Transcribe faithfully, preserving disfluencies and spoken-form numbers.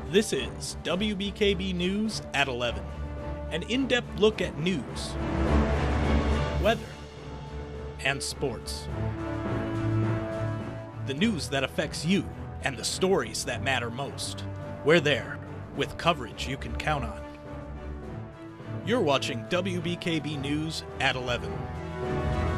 This is W B K B News at eleven, an in-depth look at news, weather, and sports. The news that affects you and the stories that matter most. We're there with coverage you can count on. You're watching W B K B News at eleven.